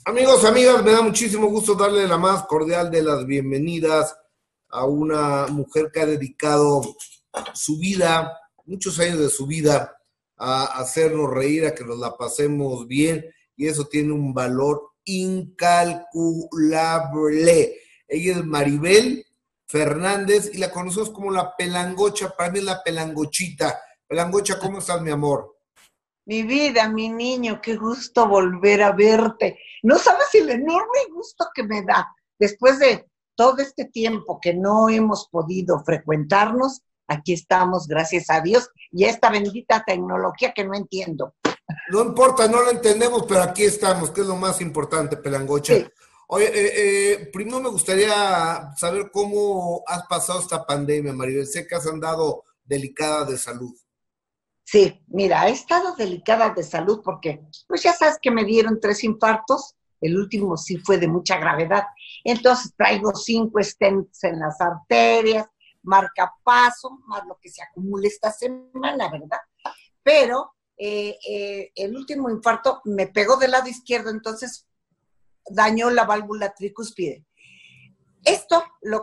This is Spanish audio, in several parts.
Amigos, amigas, me da muchísimo gusto darle la más cordial de las bienvenidas a una mujer que ha dedicado su vida, muchos años de su vida, a hacernos reír, a que nos la pasemos bien, y eso tiene un valor incalculable. Ella es Maribel Fernández y la conocemos como la Pelangocha, para mí es la Pelangochita. Pelangocha, ¿cómo estás, mi amor? Mi vida, mi niño, qué gusto volver a verte. No sabes el enorme gusto que me da después de todo este tiempo que no hemos podido frecuentarnos. Aquí estamos, gracias a Dios, y a esta bendita tecnología que no entiendo. No importa, no lo entendemos, pero aquí estamos, que es lo más importante, Pelangocha. Sí, Oye, primero me gustaría saber cómo has pasado esta pandemia, Maribel. Sé que has andado delicada de salud. sí, mira, he estado delicada de salud porque, pues ya sabes que me dieron 3 infartos, el último sí fue de mucha gravedad. Entonces traigo 5 stents en las arterias, marcapaso, más lo que se acumula esta semana, ¿verdad? Pero el último infarto me pegó del lado izquierdo, entonces dañó la válvula tricúspide. Esto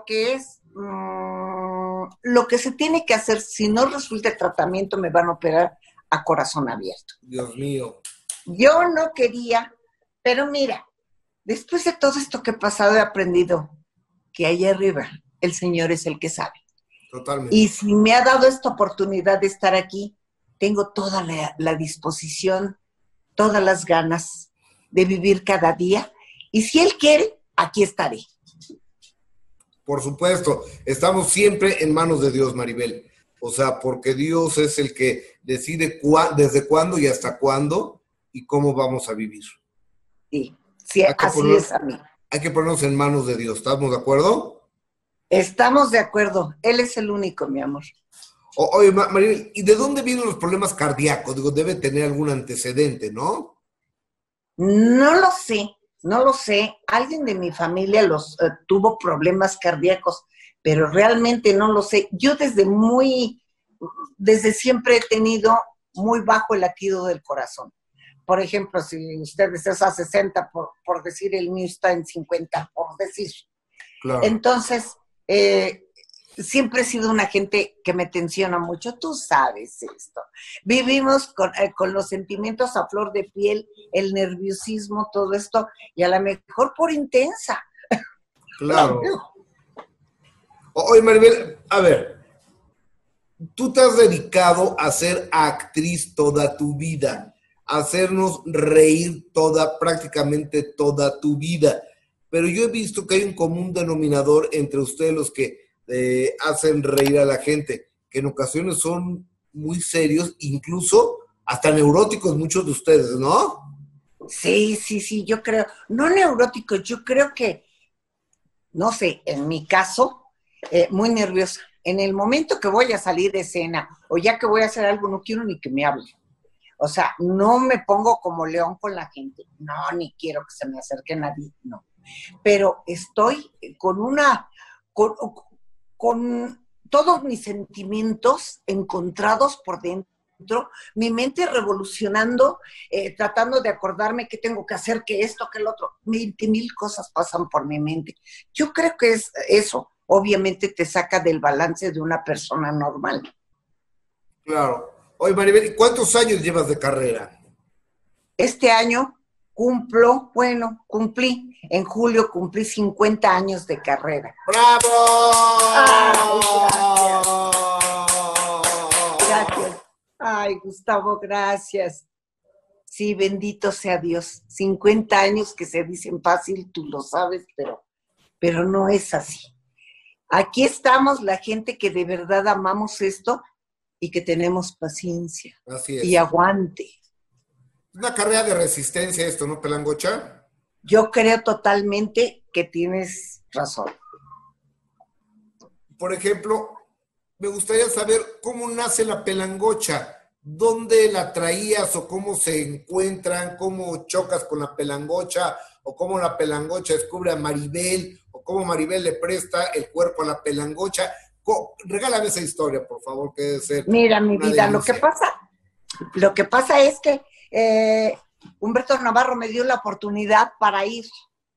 lo que se tiene que hacer, si no resulta el tratamiento, me van a operar a corazón abierto. Dios mío, Yo no quería, pero mira, después de todo esto que he pasado, he aprendido que allá arriba el Señor es el que sabe. Y totalmente. si me ha dado esta oportunidad de estar aquí, tengo toda la disposición, todas las ganas de vivir cada día. Y si Él quiere, aquí estaré. Por supuesto, estamos siempre en manos de Dios, Maribel. O sea, porque Dios es el que decide desde cuándo y hasta cuándo y cómo vamos a vivir. Sí, sí, Hay que así poner, es a mí. hay que ponernos en manos de Dios. ¿Estamos de acuerdo? Estamos de acuerdo. Él es el único, mi amor. Oye, Maribel, ¿y de dónde vienen los problemas cardíacos? Digo, debe tener algún antecedente, ¿no? No lo sé, no lo sé. Alguien de mi familia tuvo problemas cardíacos, pero realmente no lo sé. Yo desde siempre he tenido muy bajo el latido del corazón. Por ejemplo, si ustedes es a 60, por decir, el mío está en 50, por decir. Claro. Entonces, siempre he sido una gente que me tensiona mucho, tú sabes esto. Vivimos con los sentimientos a flor de piel, el nerviosismo, todo esto, y a lo mejor por intensa. Claro. Oye, Maribel, a ver, tú te has dedicado a ser actriz toda tu vida, a hacernos reír prácticamente toda tu vida. Pero yo he visto que hay un común denominador entre ustedes los que hacen reír a la gente, que en ocasiones son muy serios, incluso hasta neuróticos muchos de ustedes, ¿no? Sí, sí, sí, yo creo, no neurótico, yo creo que, no sé, en mi caso, muy nerviosa. En el momento que voy a salir de escena o ya que voy a hacer algo, no quiero ni que me hable. O sea, no me pongo como león con la gente. No, ni quiero que se me acerque nadie, no. Pero estoy con todos mis sentimientos encontrados por dentro, mi mente revolucionando, tratando de acordarme qué tengo que hacer, que esto, que el otro. 20,000 cosas pasan por mi mente. Yo creo que es eso. Obviamente te saca del balance de una persona normal. Claro. Oye, Maribel, ¿y cuántos años llevas de carrera? Este año cumplí, en julio cumplí 50 años de carrera. Ay, gracias, ¡Bravo! gracias. Ay, Gustavo, gracias. Sí, bendito sea Dios. 50 años que se dicen fácil, tú lo sabes, pero no es así. Aquí estamos la gente que de verdad amamos esto y que tenemos paciencia Así y es. aguante. Es una carrera de resistencia esto, ¿no, Pelangocha? Yo creo totalmente que tienes razón. Por ejemplo, me gustaría saber cómo nace la Pelangocha, dónde la traías o cómo se encuentran, cómo chocas con la Pelangocha o cómo la Pelangocha descubre a Maribel o cómo Maribel le presta el cuerpo a la Pelangocha. Regálame esa historia, por favor, que debe ser Mira, mi una vida, delicia. lo que pasa es que Humberto Navarro me dio la oportunidad para ir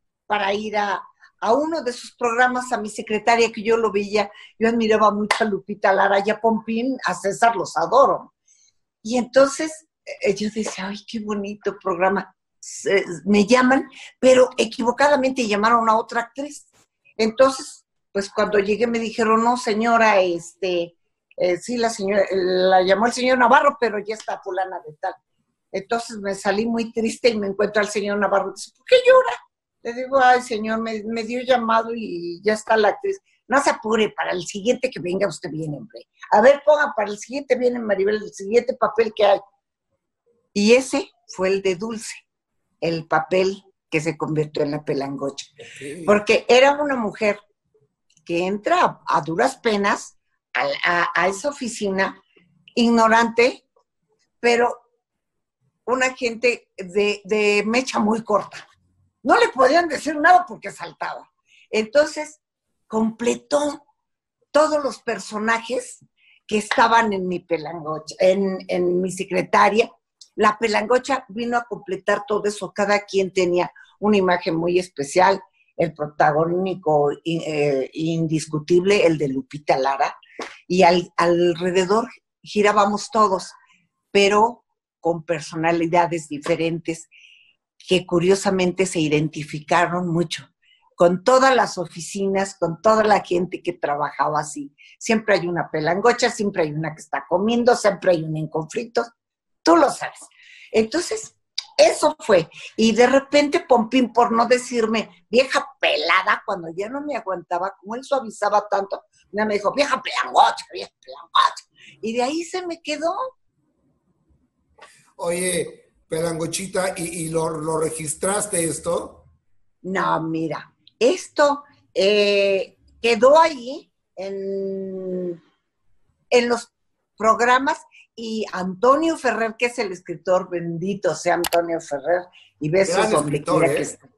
a uno de sus programas, a mi secretaria, que yo lo veía, yo admiraba mucho a Lupita Lara y a Pompín, a César los adoro. Y entonces yo decía, ay, qué bonito programa. Me llaman, pero equivocadamente llamaron a otra actriz. Entonces, pues cuando llegué me dijeron, no, señora, sí, la señora, la llamó el señor Navarro, pero ya está fulana de tal. Entonces me salí muy triste y me encuentro al señor Navarro y dice, ¿por qué llora? Le digo, ay, señor, me dio llamado y ya está la actriz. No se apure, para el siguiente que venga usted viene, hombre. A ver, ponga, para el siguiente viene Maribel, el siguiente papel que hay. Y ese fue el de Dulce, el papel que se convirtió en la Pelangocha. Okay. Porque era una mujer que entra a duras penas a esa oficina, ignorante, pero una gente de mecha muy corta. No le podían decir nada porque saltaba. Entonces, completó todos los personajes que estaban en mi Pelangocha, en mi secretaria. La Pelangocha vino a completar todo eso. Cada quien tenía una imagen muy especial. El protagónico indiscutible, el de Lupita Lara. Y alrededor girábamos todos, pero con personalidades diferentes que curiosamente se identificaron mucho con todas las oficinas, con toda la gente que trabajaba así. Siempre hay una Pelangocha, siempre hay una que está comiendo, siempre hay una en conflictos, tú lo sabes. Entonces, eso fue. Y de repente Pompín, por no decirme vieja pelada, cuando ya no me aguantaba, como él suavizaba tanto, me dijo, vieja Pelangocha, vieja Pelangocha. Y de ahí se me quedó. Oye, Pelangochita, ¿y lo registraste esto? No, mira, esto quedó ahí en los programas y Antonio Ferrer, que es el escritor, bendito sea Antonio Ferrer, y besos donde quiera que esté.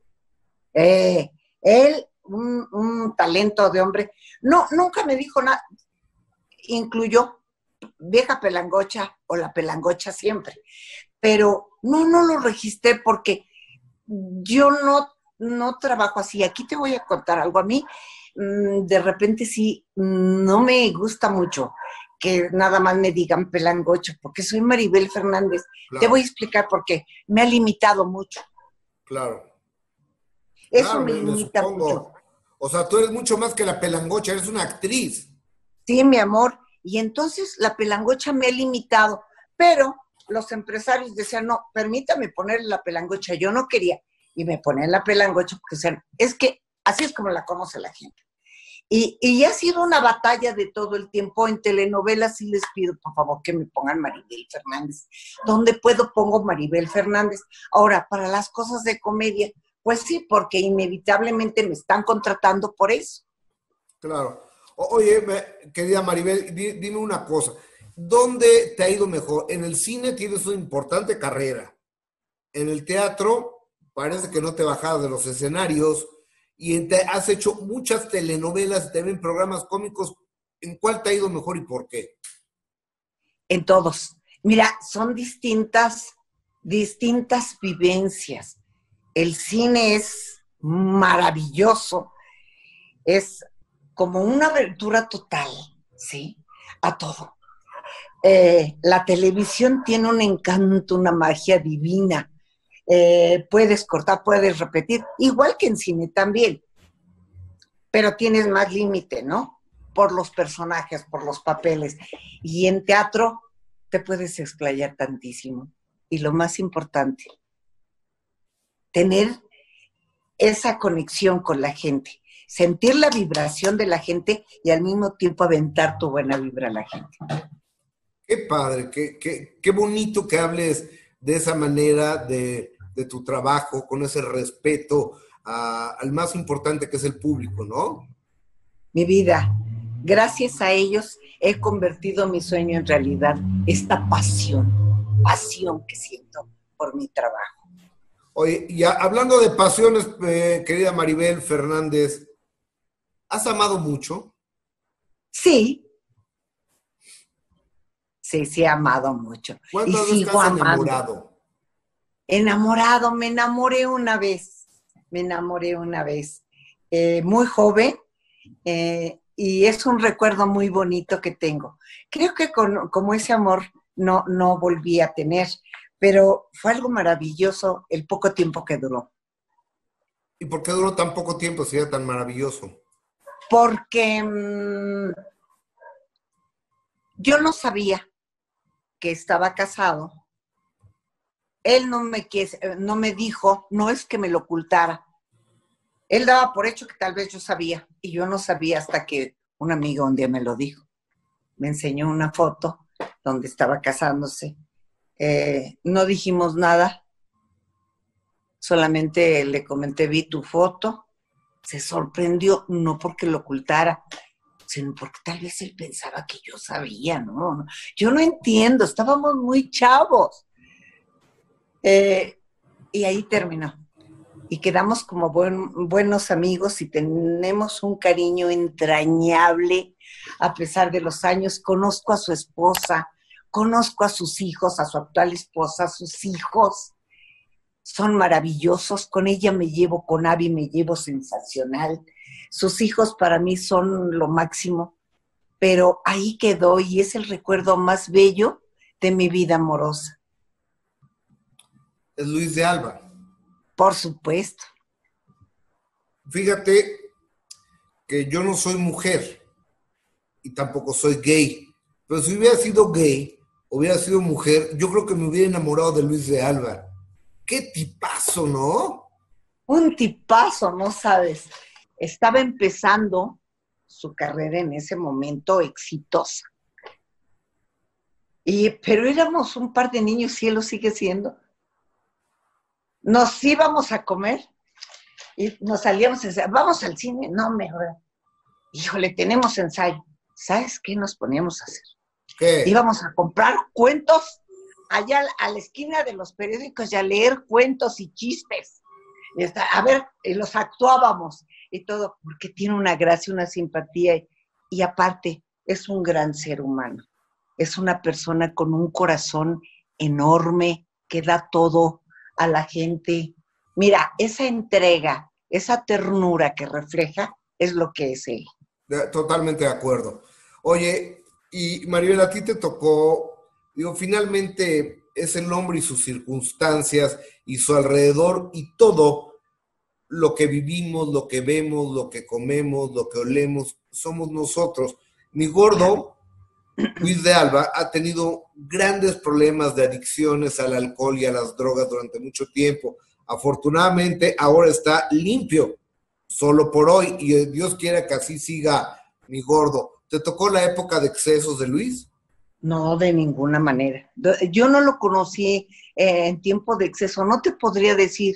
Él, un talento de hombre, no, nunca me dijo nada, incluyó vieja Pelangocha o la Pelangocha siempre, pero no lo registré porque yo no trabajo así. Aquí te voy a contar algo. A mí, de repente sí, no me gusta mucho que nada más me digan Pelangocha, porque soy Maribel Fernández. Claro. Te voy a explicar por qué. Me ha limitado mucho. Claro. Eso claro, me limita mucho. O sea, tú eres mucho más que la Pelangocha, eres una actriz. Sí, mi amor. Y entonces la Pelangocha me ha limitado, pero los empresarios decían, no, permítame ponerle la Pelangocha. Yo no quería. Y me ponían la Pelangocha porque decían, es que así es como la conoce la gente. Y ha sido una batalla de todo el tiempo. En telenovelas sí les pido, por favor, que me pongan Maribel Fernández. ¿Dónde puedo pongo Maribel Fernández? Ahora, para las cosas de comedia, pues sí, porque inevitablemente me están contratando por eso. Claro. Oye, querida Maribel, dime una cosa. ¿Dónde te ha ido mejor? En el cine tienes una importante carrera. En el teatro parece que no te bajas de los escenarios y has hecho muchas telenovelas, también programas cómicos. ¿En cuál te ha ido mejor y por qué? En todos. Mira, son distintas vivencias. El cine es maravilloso. Es como una abertura total, ¿sí? A todo. La televisión tiene un encanto, una magia divina. Puedes cortar, puedes repetir, igual que en cine también, pero tienes más límite, ¿no? Por los personajes, por los papeles. Y en teatro te puedes explayar tantísimo. Y lo más importante, tener esa conexión con la gente, sentir la vibración de la gente y al mismo tiempo aventar tu buena vibra a la gente. Qué padre, qué bonito que hables de esa manera de tu trabajo, con ese respeto al más importante que es el público, ¿no? Mi vida, gracias a ellos he convertido mi sueño en realidad, esta pasión que siento por mi trabajo. Oye, y hablando de pasiones, querida Maribel Fernández, ¿has amado mucho? Sí. Sí, he amado mucho. ¿Cuántas veces estás enamorado? Enamorado, me enamoré una vez, muy joven, y es un recuerdo muy bonito que tengo. Creo que como ese amor no volví a tener, pero fue algo maravilloso el poco tiempo que duró. ¿Y por qué duró tan poco tiempo si era tan maravilloso? Porque yo no sabía que estaba casado. Él no me dijo, no es que me lo ocultara. Él daba por hecho que tal vez yo sabía, y yo no sabía hasta que un amigo un día me lo dijo. Me enseñó una foto donde estaba casándose. No dijimos nada, solamente le comenté, vi tu foto, se sorprendió, no porque lo ocultara, sino porque tal vez él pensaba que yo sabía, ¿no? Yo no entiendo, estábamos muy chavos. Y ahí terminó. Y quedamos como buenos amigos y tenemos un cariño entrañable a pesar de los años. Conozco a su esposa, conozco a sus hijos, a su actual esposa, a sus hijos. Son maravillosos. Con ella me llevo, con Abby me llevo sensacional. Sus hijos para mí son lo máximo. Pero ahí quedó y es el recuerdo más bello de mi vida amorosa. Es Luis de Alba. Por supuesto. Fíjate que yo no soy mujer y tampoco soy gay. Pero si hubiera sido gay, hubiera sido mujer, yo creo que me hubiera enamorado de Luis de Alba. Qué tipazo, ¿no? Un tipazo, no sabes. Estaba empezando su carrera en ese momento exitosa. Pero éramos un par de niños y él lo sigue siendo. Nos íbamos a comer y nos salíamos a ensayo. Vamos al cine, no mejor. Híjole, tenemos ensayo. ¿Sabes qué nos poníamos a hacer? ¿Qué? Íbamos a comprar cuentos allá a la esquina de los periódicos y a leer cuentos y chistes. A ver, los actuábamos y todo, porque tiene una gracia, una simpatía y aparte es un gran ser humano. Es una persona con un corazón enorme que da todo a la gente. Mira, esa entrega, esa ternura que refleja es lo que es él. Totalmente de acuerdo. Oye, y Maribel, a ti te tocó, digo, finalmente es el hombre y sus circunstancias y su alrededor y todo lo que vivimos, lo que vemos, lo que comemos, lo que olemos, somos nosotros. Mi gordo, Luis de Alba, ha tenido grandes problemas de adicciones al alcohol y a las drogas durante mucho tiempo. Afortunadamente, ahora está limpio, solo por hoy, y Dios quiera que así siga mi gordo. ¿Te tocó la época de excesos de Luis? No, de ninguna manera. Yo no lo conocí en tiempo de exceso. No te podría decir,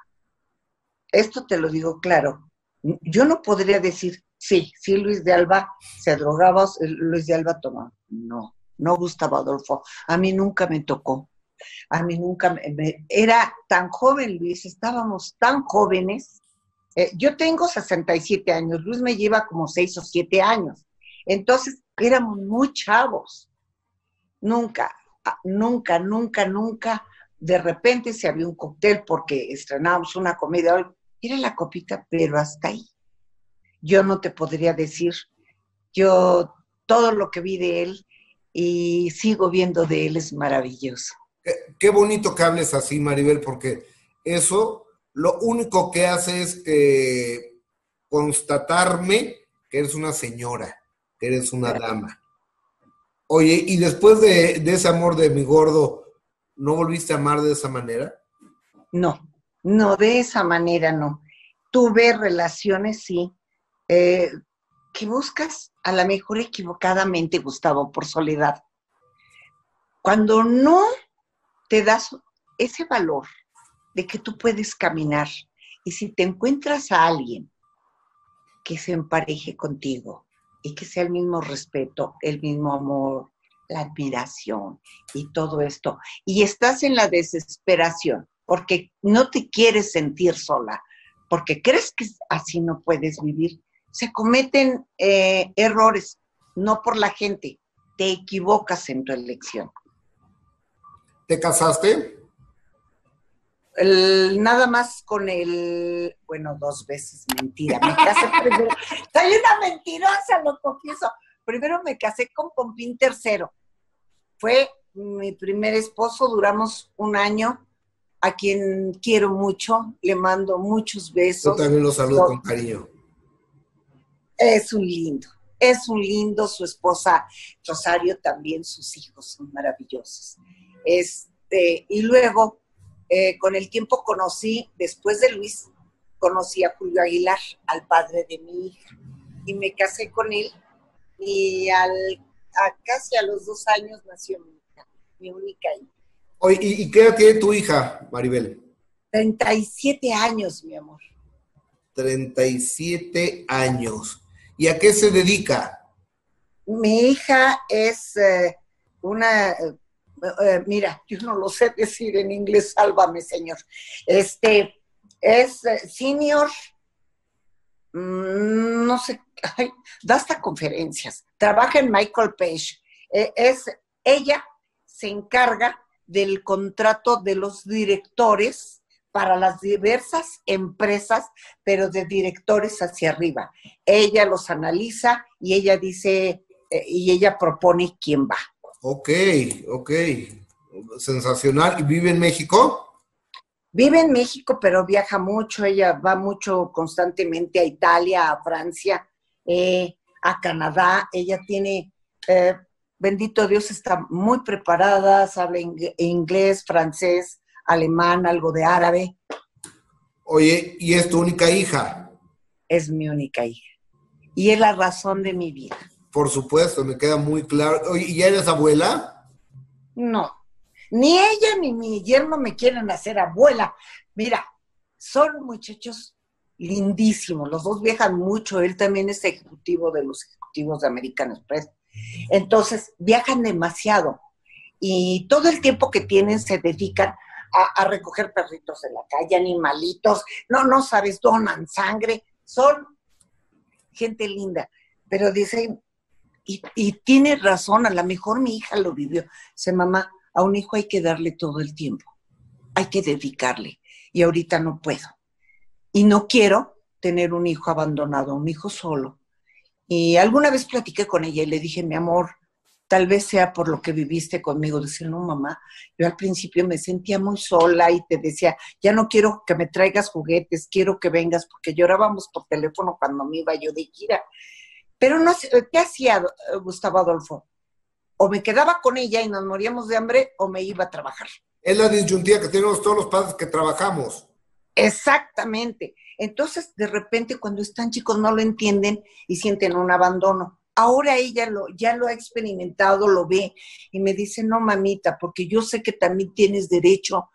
esto te lo digo claro, yo no podría decir, sí, Luis de Alba se drogaba, Luis de Alba tomaba. No, Gustavo Adolfo. A mí nunca me tocó. A mí nunca era tan joven, Luis, estábamos tan jóvenes. Yo tengo 67 años, Luis me lleva como 6 o 7 años. Entonces, éramos muy chavos. Nunca, nunca. De repente se había un cóctel porque estrenábamos una comedia, era la copita, pero hasta ahí. Yo no te podría decir, yo todo lo que vi de él y sigo viendo de él es maravilloso. Qué bonito que hables así, Maribel, porque eso lo único que hace es constatarme que eres una señora, que eres una dama. Oye, y después de ese amor de mi gordo, ¿no volviste a amar de esa manera? No, de esa manera no. Tuve relaciones, sí, que buscas a lo mejor equivocadamente, Gustavo, por soledad. Cuando no te das ese valor de que tú puedes caminar y si te encuentras a alguien que se empareje contigo y que sea el mismo respeto, el mismo amor, la admiración y todo esto, y estás en la desesperación porque no te quieres sentir sola, porque crees que así no puedes vivir, se cometen errores, no por la gente, te equivocas en tu elección. ¿Te casaste? Nada más con el, bueno, 2 veces, mentira, me casé primero, soy una mentirosa, lo confieso. Primero me casé con Pompín III, fue mi primer esposo, duramos 1 año, a quien quiero mucho, le mando muchos Yo besos. también lo saludo con cariño. Es un lindo, su esposa Rosario también, sus hijos son maravillosos. Y luego, con el tiempo conocí, después de Luis, conocí a Julio Aguilar, al padre de mi hija, y me casé con él, y casi a los 2 años nació mi hija, mi única hija. Oye, ¿y qué edad tiene tu hija, Maribel? 37 años, mi amor. 37 años. ¿Y a qué se dedica? Mi hija es mira, yo no lo sé decir en inglés, sálvame, señor. Es senior, no sé, da hasta conferencias, trabaja en Michael Page. Ella se encarga del contrato de los directores para las diversas empresas, pero de directores hacia arriba. Ella los analiza y ella dice, y ella propone quién va. Ok. Sensacional. ¿Y vive en México? Vive en México, pero viaja mucho. Ella va mucho constantemente a Italia, a Francia, a Canadá. Ella tiene, bendito Dios, está muy preparada, sabe inglés, francés, alemán, algo de árabe. Oye, ¿y es tu única hija? Es mi única hija. Y es la razón de mi vida. Por supuesto, me queda muy claro. Oye, ¿y ya eres abuela? No, ni ella ni mi yerno me quieren hacer abuela. Mira, son muchachos lindísimos, los dos viajan mucho, él también es ejecutivo de los ejecutivos de American Express. Entonces, viajan demasiado y todo el tiempo que tienen se dedican a recoger perritos de la calle, animalitos, no sabes, donan sangre, son gente linda, pero dicen, y tiene razón, a lo mejor mi hija lo vivió. Dice, mamá, a un hijo hay que darle todo el tiempo, hay que dedicarle, y ahorita no puedo. Y no quiero tener un hijo abandonado, un hijo solo. Y alguna vez platiqué con ella y le dije, mi amor, tal vez sea por lo que viviste conmigo. Dice, no, mamá, yo al principio me sentía muy sola y te decía, ya no quiero que me traigas juguetes, quiero que vengas, porque llorábamos por teléfono cuando me iba yo de gira. Pero no sé, ¿qué hacía Gustavo Adolfo? O me quedaba con ella y nos moríamos de hambre, o me iba a trabajar. Es la disyuntiva que tenemos todos los padres que trabajamos. Exactamente. Entonces, de repente, cuando están chicos, no lo entienden y sienten un abandono. Ahora ella ya lo ha experimentado, lo ve, y me dice, no, mamita, porque yo sé que también tenías derecho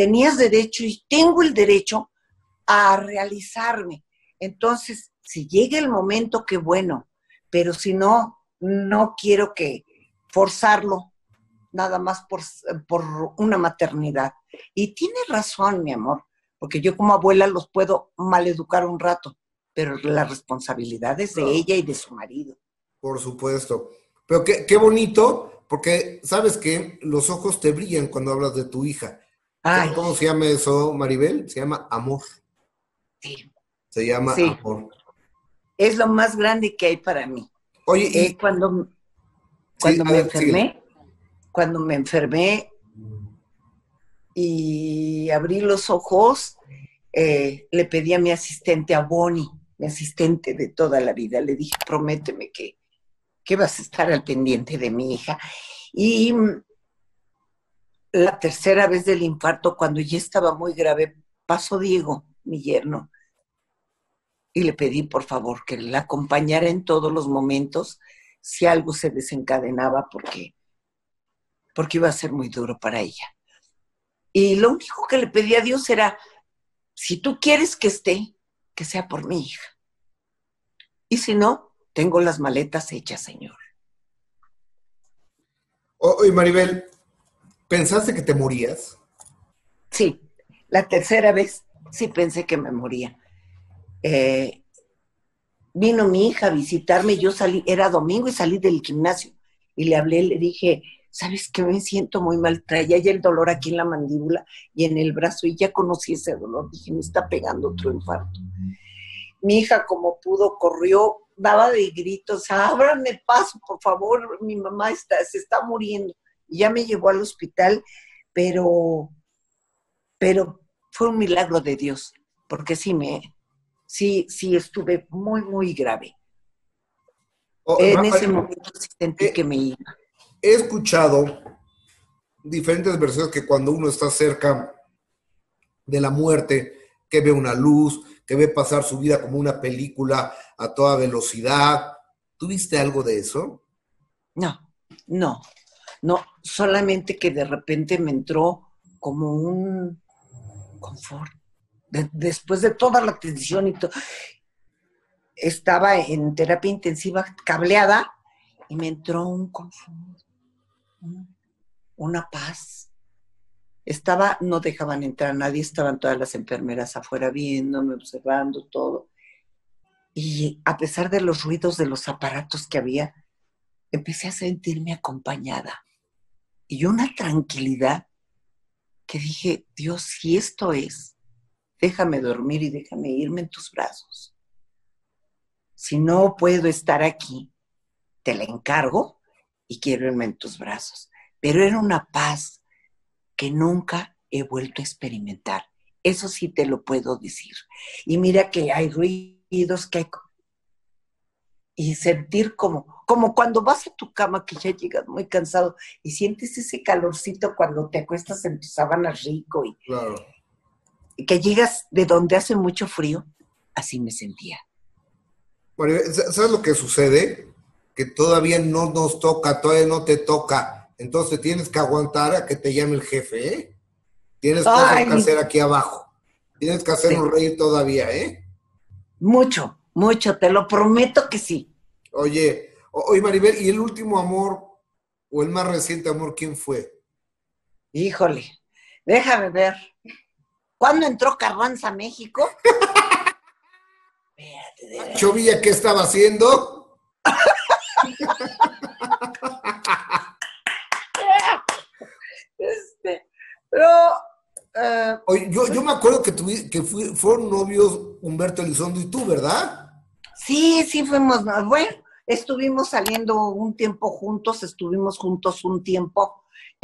y tengo el derecho a realizarme. Entonces, si llega el momento, qué bueno, pero si no, no quiero que forzarlo nada más por una maternidad. Y tiene razón, mi amor, porque yo como abuela los puedo maleducar un rato, pero la responsabilidad es de ella y de su marido. Por supuesto. Pero qué bonito, porque sabes que los ojos te brillan cuando hablas de tu hija. ¿Sabes cómo se llama eso, Maribel? Se llama amor. Sí. Se llama amor. Es lo más grande que hay para mí. Oye, cuando me enfermé y abrí los ojos, le pedí a mi asistente, a Bonnie, mi asistente de toda la vida, le dije, prométeme que vas a estar al pendiente de mi hija. Y la tercera vez del infarto, cuando ya estaba muy grave, pasó Diego, mi yerno, y le pedí, por favor, que la acompañara en todos los momentos si algo se desencadenaba, porque iba a ser muy duro para ella. Y lo único que le pedí a Dios era, si tú quieres que esté, que sea por mi hija. Y si no, tengo las maletas hechas, Señor. Oye, Maribel, ¿pensaste que te morías? Sí, la tercera vez sí pensé que me moría. Vino mi hija a visitarme, yo salí, era domingo y salí del gimnasio. Y le hablé, le dije, ¿sabes qué? Me siento muy mal, traía ya el dolor aquí en la mandíbula y en el brazo, y ya conocí ese dolor, dije, me está pegando otro infarto. Mi hija, como pudo, corrió, daba de gritos, ábranme paso, por favor, mi mamá se está muriendo. Y ya me llevó al hospital, pero fue un milagro de Dios, porque sí estuve muy, muy grave. En ese momento sí sentí que me iba. He escuchado diferentes versiones que cuando uno está cerca de la muerte, que ve una luz, que ve pasar su vida como una película a toda velocidad. ¿Tuviste algo de eso? No, solamente que de repente me entró como un confort. Después de toda la tensión y todo, estaba en terapia intensiva cableada y me entró un confort, una paz. No dejaban entrar a nadie, estaban todas las enfermeras afuera viéndome, observando todo. Y a pesar de los ruidos de los aparatos que había, empecé a sentirme acompañada. Y una tranquilidad que dije, Dios, si esto es, déjame dormir y déjame irme en tus brazos. Si no puedo estar aquí, te la encargo y quiero irme en tus brazos. Pero era una paz que nunca he vuelto a experimentar. Eso sí te lo puedo decir. Y mira que hay ruidos, y sentir como cuando vas a tu cama que ya llegas muy cansado y sientes ese calorcito cuando te acuestas en tu sábana rico claro. Y que llegas de donde hace mucho frío, así me sentía. Bueno, ¿sabes lo que sucede? Que todavía no nos toca, todavía no te toca. Entonces tienes que aguantar a que te llame el jefe, ¿eh? Tienes cosas que hacer aquí abajo. Tienes que hacernos reír todavía, ¿eh? Mucho, te lo prometo que sí. Oye, Maribel, ¿y el último amor o el más reciente amor, quién fue? Híjole, déjame ver. ¿Cuándo entró Carranza a México? Chovilla, ¿qué estaba haciendo? Oye, yo me acuerdo que fueron novios Humberto Elizondo y tú, ¿verdad? Sí, fuimos. Bueno, estuvimos saliendo un tiempo juntos, estuvimos juntos un tiempo.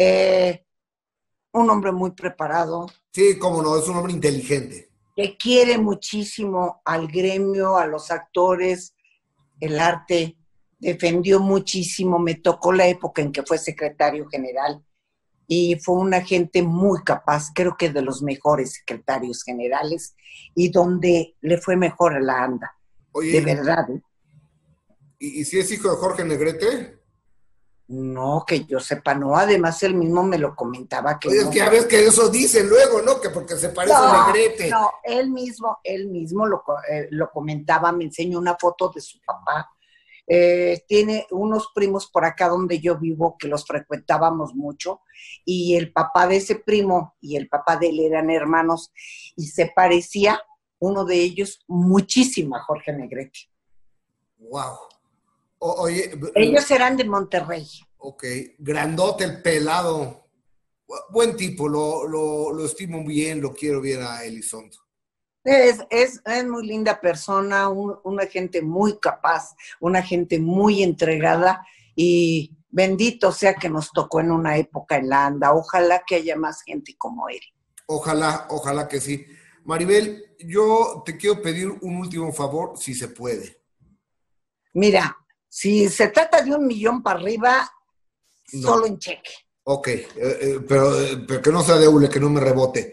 Un hombre muy preparado. Sí, cómo no, es un hombre inteligente. Que quiere muchísimo al gremio, a los actores, el arte. Defendió muchísimo, me tocó la época en que fue secretario general y fue una gente muy capaz, creo que de los mejores secretarios generales y donde le fue mejor a la ANDA. Oye, de verdad. ¿Y si es hijo de Jorge Negrete? No, que yo sepa, no. Además, él mismo me lo comentaba que oye, no. Es que a veces que eso dicen luego, ¿no? Que porque se parece a Negrete. No, él mismo lo comentaba, me enseñó una foto de su papá. Tiene unos primos por acá donde yo vivo que los frecuentábamos mucho y el papá de ese primo y el papá de él eran hermanos y se parecía uno de ellos muchísimo a Jorge Negrete. Wow. Oye, ellos eran de Monterrey. Ok, grandote el pelado. Buen tipo, lo estimo bien, lo quiero bien a Elizondo. Es muy linda persona, una gente muy capaz, una gente muy entregada y bendito sea que nos tocó en una época en la ANDA. Ojalá que haya más gente como él. Ojalá que sí. Maribel, yo te quiero pedir un último favor, si se puede. Mira, si se trata de 1 millón para arriba, no. Solo en cheque. Ok, pero que no sea de hule, que no me rebote.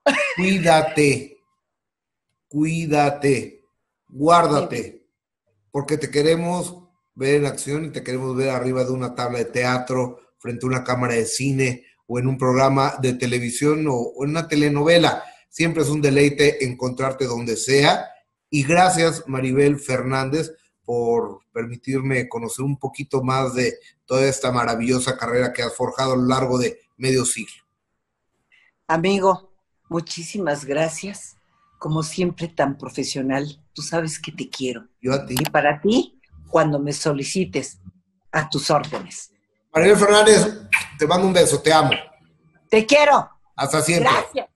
Cuídate, guárdate, porque te queremos ver en acción y te queremos ver arriba de una tabla de teatro, frente a una cámara de cine o en un programa de televisión o en una telenovela. Siempre es un deleite encontrarte donde sea. Y gracias, Maribel Fernández, por permitirme conocer un poquito más de toda esta maravillosa carrera que has forjado a lo largo de medio siglo. Amigo, muchísimas gracias. Como siempre, tan profesional. Tú sabes que te quiero. Yo a ti. Y para ti, cuando me solicites, a tus órdenes. Maribel Fernández, te mando un beso, te amo. Te quiero. Hasta siempre. Gracias.